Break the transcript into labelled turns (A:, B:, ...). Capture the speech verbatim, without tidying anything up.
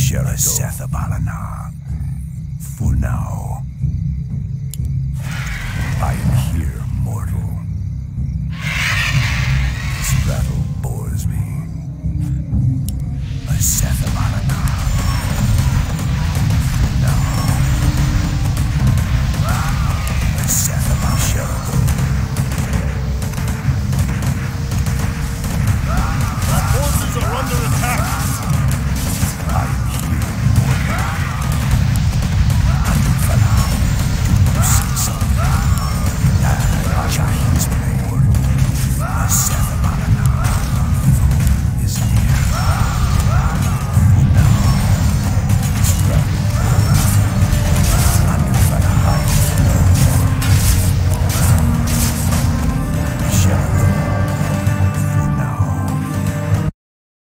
A: Sethabalana. For now, I am here, mortal. This battle bores me.